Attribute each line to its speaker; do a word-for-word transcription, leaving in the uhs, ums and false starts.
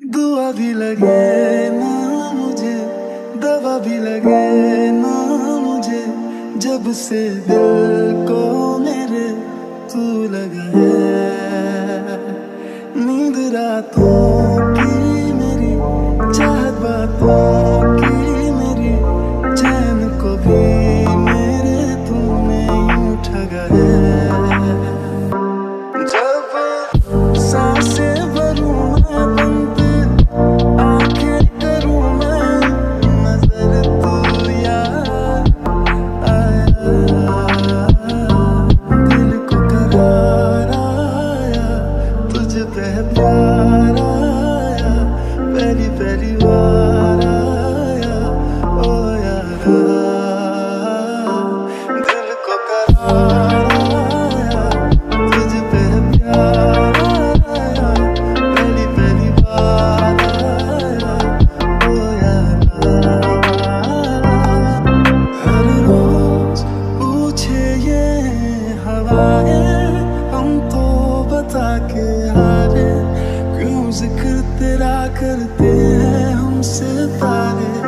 Speaker 1: दुआ भी लगे ना मुझे, दवा भी लगे ना मुझे, जब से दिल को मेरे तू लगा है। नींद रातों की मेरी, चाहत बातों की मेरी, चैन को भी मेरे तूने यूं ठगा है। जब सांसें भरूं मैं बंद, आंखें करूं मैं नजर, तू यार आया, दिल को करार आया, तुझ पे प्यार आया, पहली पहली बार आया ओ यारा, दिल को करार आया, तुझ पे प्यार आया, पहली पहली बार आया ओ यारा। हर रोज पूछे ये हवाएं हमको बता के हारे, क्यों जिक्र तेरा करते हैं हमसे तारे।